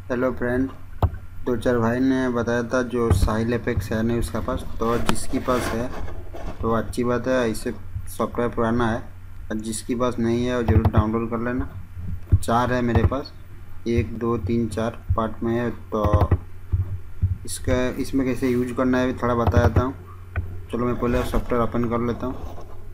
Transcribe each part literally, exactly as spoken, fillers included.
Hello friend. दो चार भाई ने बताया था जो साहिल एपेक्स है नहीं उसका पास, तो जिसकी पास है तो अच्छी बात है। इसे सॉफ्टवेयर पुराना है और जिसकी पास नहीं है वो जरूर डाउनलोड कर लेना। चार है मेरे पास, एक दो तीन चार पार्ट में है। तो इसका इसमें कैसे यूज करना है भी थोड़ा बता देता हूँ। चलो मैं पहले सॉफ्टवेयर ओपन कर लेता हूँ।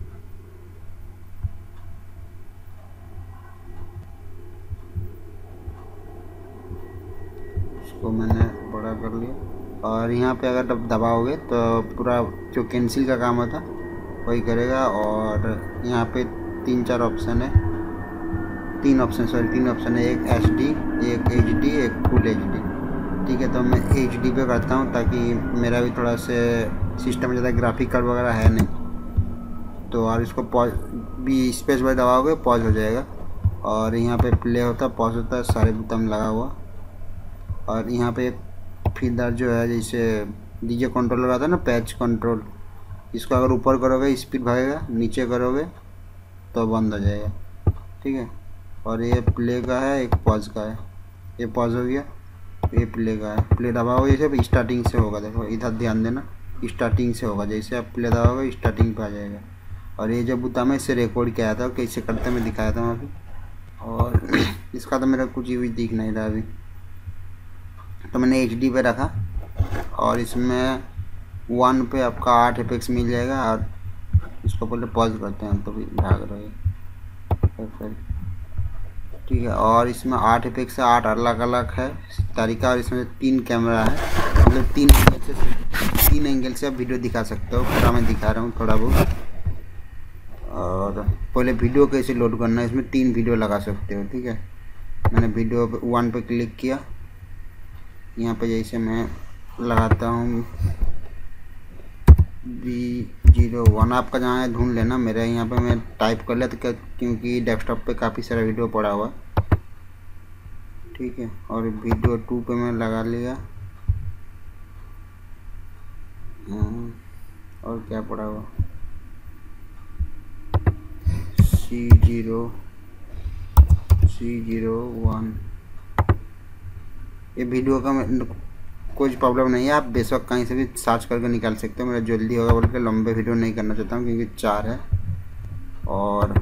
इसको मैंने बड़ा कर लिया और यहाँ पे अगर दब दबाओगे तो पूरा जो कैंसिल का काम होता वही करेगा। और यहाँ पे तीन चार ऑप्शन है, तीन ऑप्शन सॉरी तीन ऑप्शन है, एक एच डी, एक एच डी, एक फुल एच डी। ठीक है, तो मैं एच डी पे करता हूँ ताकि मेरा भी थोड़ा से सिस्टम में ज़्यादा ग्राफिक कार्ड वगैरह है नहीं। तो और इसको पॉज भी स्पेस बार दबाओगे पॉज हो जाएगा। और यहाँ पे प्ले होता है, पॉज होता है, सारे बटन लगा हुआ। और यहाँ पे फीडर जो है जैसे डीजे कंट्रोल लगाता है ना, पैच कंट्रोल, इसको अगर ऊपर करोगे स्पीड भागेगा, नीचे करोगे तो बंद हो जाएगा। ठीक है, और ये प्ले का है, एक पॉज का है। ये पॉज हो गया, ये प्ले का है। प्ले दबाओगे जैसे स्टार्टिंग से होगा, देखो इधर ध्यान देना, स्टार्टिंग से होगा। जैसे आप प्ले दबाओगे स्टार्टिंग पे आ जाएगा। और ये जो बुता में इससे रिकॉर्ड किया था, कैसे करते मैं दिखाया था अभी। और इसका तो मेरा कुछ भी दिख नहीं रहा अभी, तो मैंने एच डी पे रखा। और इसमें वन पे आपका आठ एपेक्स मिल जाएगा। और इसको पहले पॉज करते हैं तो भी भाग रहे हैं। ठीक है, और इसमें आठ एपेक्स से आठ अलग अलग है तरीका। और इसमें तीन कैमरा है, मतलब तीन एंगल से तीन एंगल से आप वीडियो दिखा सकते हो। पूरा मैं दिखा रहा हूँ थोड़ा बहुत। और पहले वीडियो कैसे लोड करना है, इसमें तीन वीडियो लगा सकते हो। ठीक है, मैंने वीडियो वन पे क्लिक किया। यहाँ पे जैसे मैं लगाता हूँ बी जीरो वन, आपका जहाँ है ढूंढ लेना। मेरे यहाँ पे मैं टाइप कर लिया तो क्या, क्योंकि डेस्कटॉप पे काफ़ी सारा वीडियो पड़ा हुआ। ठीक है, और वीडियो टू पे मैं लगा लिया। और क्या पड़ा हुआ, C zero C zero one. ये वीडियो का कोई प्रॉब्लम नहीं है, आप बेशक कहीं से भी सर्च करके निकाल सकते हो। मेरा जल्दी होगा बोल के लंबे वीडियो नहीं करना चाहता हूँ, क्योंकि चार है। और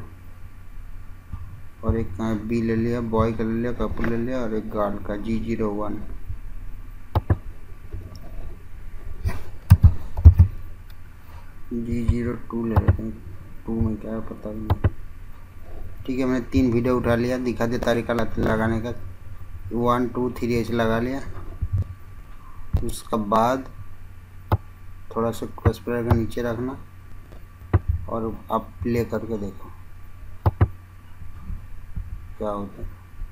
और एक बी ले लिया, बॉय का ले लिया, कपल ले लिया, और एक गर्ल का G zero one. G zero two ले लेते हैं, टू में क्या है पता नहीं। ठीक है, मैंने तीन वीडियो उठा लिया, दिखा दे तरीका लगाने का। वन टू थ्री ऐसे लगा लिया। उसके बाद थोड़ा सा क्रॉस प्लेयर का नीचे रखना और आप प्ले करके देखो क्या होता है।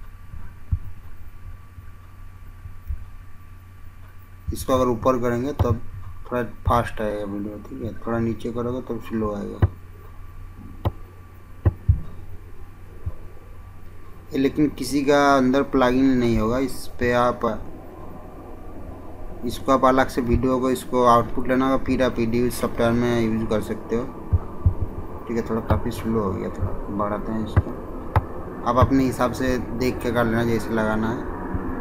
इसको अगर ऊपर करेंगे तब तो थोड़ा फास्ट आएगा वीडियो। ठीक है, थोड़ा नीचे करोगे तो स्लो आएगा। लेकिन किसी का अंदर प्लगइन नहीं होगा इस पे। आप इसको आप अलग से वीडियो को इसको आउटपुट लेना होगा, फिर आप वीडियो सॉफ्टवेयर में यूज़ कर सकते हो। ठीक है, थोड़ा काफ़ी स्लो हो गया, थोड़ा बढ़ाते हैं इसको। आप अपने हिसाब से देख के कर लेना जैसे लगाना है।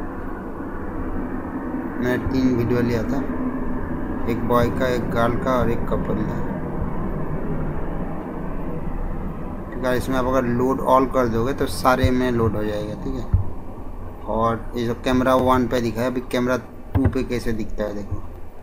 मैंने तीन वीडियो लिया था, एक बॉय का, एक गर्ल का, और एक कपल का। ठीक है, इसमें आप अगर लोड ऑल कर दोगे तो सारे में लोड हो जाएगा। ठीक है, और ये जो कैमरा वन पे दिखा है, अभी कैमरा टू पे कैसे दिखता है देखो।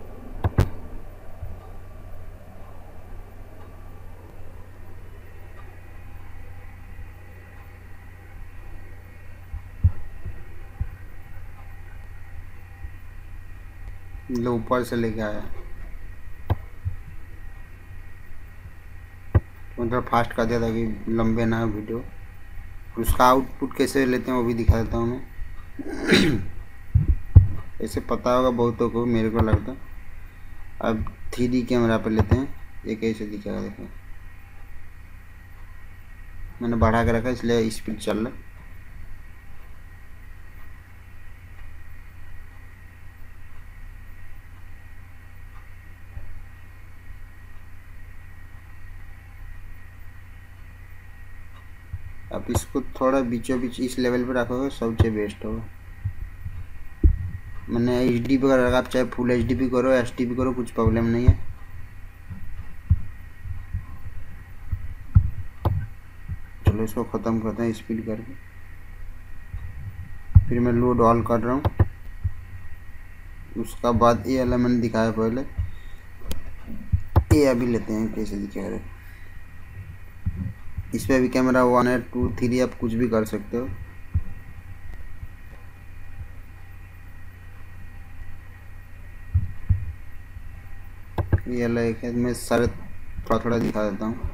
लो ऊपर से लेके आया, मतलब फास्ट कर दिया ताकि लंबे ना वीडियो। उसका आउटपुट कैसे लेते हैं वो भी दिखा देता हूँ मैं। ऐसे पता होगा बहुतों को, मेरे को लगता है। अब थ्री डी कैमरा पे लेते हैं, ये कैसे दिखेगा देखो। मैंने बढ़ा के रखा इसलिए स्पीड चल रहा है। आप इसको थोड़ा बीचों बीच इस लेवल पे रखोगे सबसे बेस्ट होगा। मैंने एच डी पी कर रखा, आप चाहे फुल एच डी पी करो एच डी पी करो, कुछ प्रॉब्लम नहीं है। चलो इसको ख़त्म करते हैं स्पीड करके, फिर मैं लोड ऑल कर रहा हूँ। उसका बाद ये वाला मैंने दिखाया पहले, ये अभी लेते हैं कैसे दिखा रहे। इस पर भी कैमरा वन है टू थ्री, आप कुछ भी कर सकते हो। ये वाला एक है, मैं सारे थोड़ा थोड़ा दिखा देता हूँ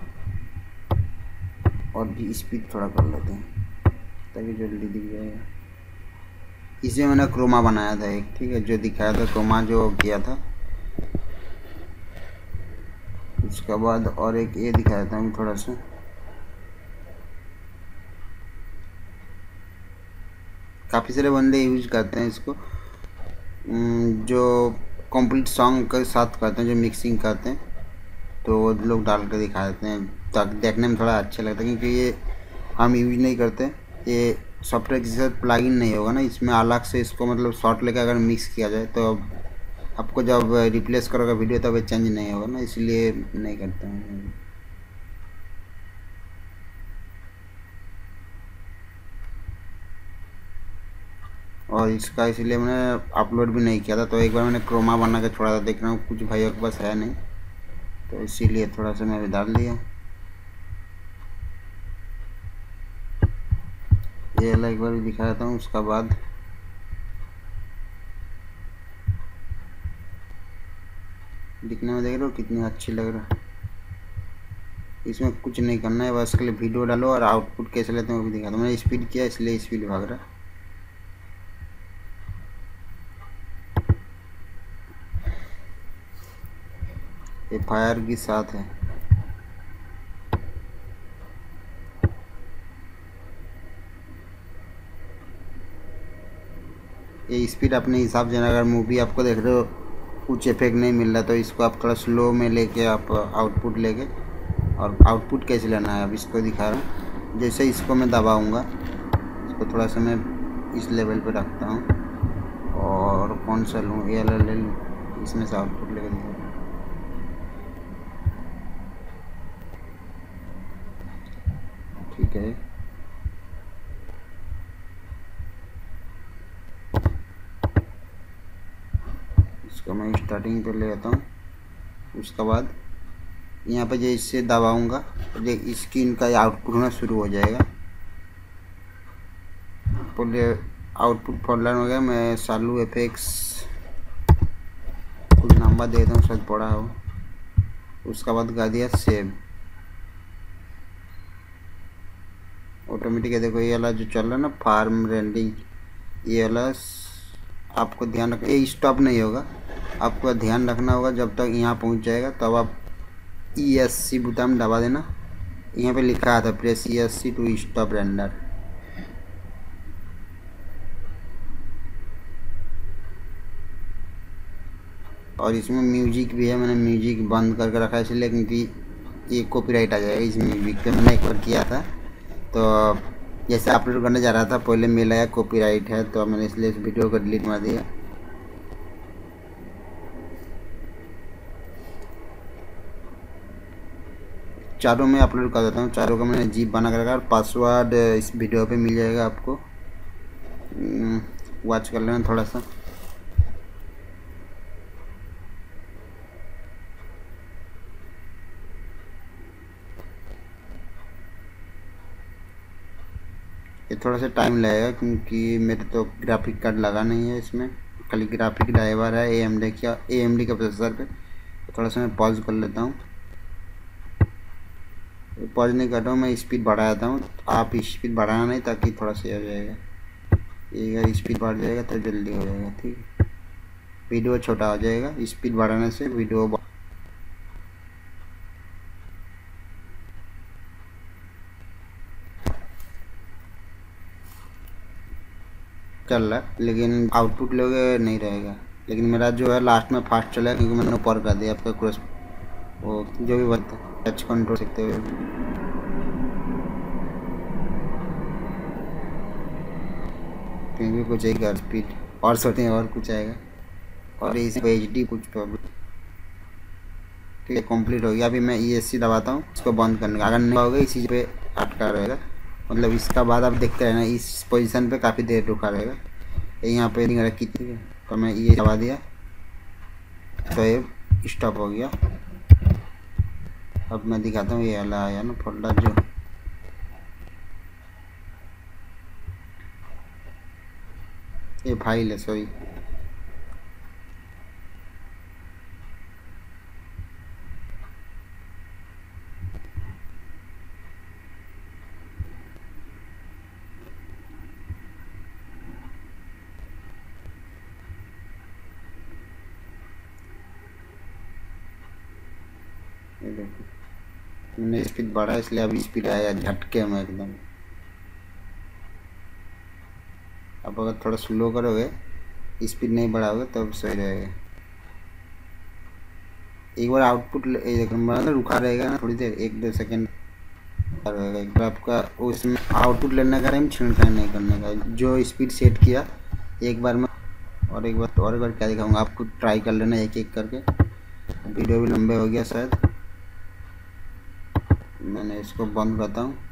और भी स्पीड थोड़ा कर लेते हैं ताकि जल्दी दिख जाएगा। इसे मैंने क्रोमा बनाया था एक, ठीक है, जो दिखाया था क्रोमा जो किया था। उसके बाद और एक ये दिखाया था मैं थोड़ा सा, काफ़ी सारे बंदे यूज करते हैं इसको, जो कंप्लीट सॉन्ग के साथ करते हैं, जो मिक्सिंग करते हैं, तो वो लोग डाल कर दिखा देते हैं ताकि देखने में थोड़ा अच्छा लगता है। क्योंकि ये हम यूज नहीं करते, ये सॉफ्टवेयर के साथ प्लगइन नहीं होगा ना, इसमें अलग से इसको मतलब शॉर्ट लेकर अगर मिक्स किया जाए तो आपको जब रिप्लेस करोगे वीडियो तब ये चेंज नहीं होगा ना, इसलिए नहीं करता हूँ। और इसका इसलिए मैंने अपलोड भी नहीं किया था, तो एक बार मैंने क्रोमा बना के छोड़ा था, देख रहा हूँ कुछ भाइयों के पास है नहीं, तो इसीलिए थोड़ा सा मैंने डाल दिया। ये अलग एक बार भी दिखा देता हूँ। उसका बाद दिखने में देख रहे हो कितनी अच्छी लग रहा है। इसमें कुछ नहीं करना है, बस के लिए वीडियो डालो और आउटपुट कैसे लेते हैं वो भी दिखा दो। मैंने स्पीड किया इसलिए स्पीड भाग रहा है। ये फायर के साथ है, ये स्पीड अपने हिसाब से। अगर मूवी आपको देख रहे हो कुछ इफेक्ट नहीं मिल रहा तो इसको आप थोड़ा स्लो में लेके आप आउटपुट लेके, और आउटपुट कैसे लेना है अब इसको दिखा रहा हूँ। जैसे इसको मैं दबाऊँगा, इसको थोड़ा सा मैं इस लेवल पे रखता हूँ और कौन सा लूँ, ये वाला ले लूँ, इसमें से आउटपुट लेकर दिखा रहा हूँ। ठीक है, इसको मैं स्टार्टिंग पे ले आता हूँ। उसके बाद यहाँ पे जैसे दबाऊँगा तो ये स्क्रीन का आउटपुट होना शुरू हो जाएगा। पहले आउटपुट फोल्डर हो गया, मैं सालू एफएक्स कुछ नंबर दे देता हूँ शायद पड़ा हो। उसका बाद कर दिया सेव, ऑटोमेटिक है। देखो ये वाला जो चल रहा है ना फार्म रेंडिंग, ये वाला आपको ध्यान रखना, ये स्टॉप नहीं होगा, आपको ध्यान रखना होगा जब तक यहाँ पहुँच जाएगा तब तो आप ई एस सी बटन दबा देना। यहाँ पे लिखा था press E S C to stop render. और इसमें म्यूजिक भी है, मैंने म्यूजिक बंद करके रखा है इसलिए क्योंकि ये कॉपीराइट आ जाएगा इस म्यूजिक पे। मैंने एक बार किया था तो जैसे अपलोड करने जा रहा था पहले मेल आया कॉपीराइट है, तो मैंने इसलिए इस वीडियो को डिलीट मार दिया। चारों में अपलोड कर देता हूँ, चारों का मैंने जीप बना कर रखा, और पासवर्ड इस वीडियो पे मिल जाएगा आपको, वॉच कर लेना थोड़ा सा। ये थोड़ा सा टाइम लगेगा क्योंकि मेरे तो ग्राफिक कार्ड लगा नहीं है इसमें, खाली ग्राफिक ड्राइवर है ए एम डी का ए एम डी का प्रोसेसर पे। तो थोड़ा सा मैं पॉज कर लेता हूँ, पॉज नहीं कर रहा हूँ मैं, स्पीड बढ़ा देता हूँ। आप स्पीड बढ़ाना नहीं ताकि थोड़ा सही हो जाएगा, ये अगर स्पीड बढ़ जाएगा तो जल्दी हो जाएगा। ठीक है, वीडियो छोटा हो जाएगा स्पीड बढ़ाने से। वीडियो चल रहा है लेकिन आउटपुट लोगे नहीं रहेगा, लेकिन मेरा जो है लास्ट में फास्ट चला क्योंकि मैंने ऊपर कर दिया आपका क्रॉस, वो जो भी बनता है टच कंट्रोल सकते हुए। क्योंकि कुछ एक स्पीड और सोचते हैं और कुछ आएगा, और इस एच डी कुछ प्रॉब्लम। ठीक है, कंप्लीट हो गया। अभी मैं ई एस सी दबाता हूँ इसको बंद करने का। अगर नहीं होगा इसी पे अटका रहेगा, मतलब इसका बाद आप देखते रहना इस पोजीशन पे काफ़ी देर रुका रहेगा। यहाँ पे नहीं रखी थी तो मैं ये दबा दिया तो ये स्टॉप हो गया। अब मैं दिखाता हूँ ये वाला आया ना फोल्डर, जो ये फाइल है, सॉरी ये देखो मैंने स्पीड बढ़ा इसलिए अभी स्पीड आया झटके में एकदम। अब अगर थोड़ा स्लो करोगे, स्पीड नहीं बढ़ाओगे तब सही रहेगा। एक बार आउटपुट मतलब रुका रहेगा ना थोड़ी देर, एक दो सेकंड रहेगा। एक बार आपका उसमें आउटपुट लेने का टाइम छिड़काई नहीं करने का, जो स्पीड सेट किया एक बार में। और एक बार और एक बार क्या दिखाऊंगा आपको, ट्राई कर लेना एक एक करके। वीडियो भी लंबे हो गया शायद, मैंने इसको बंद करता हूँ।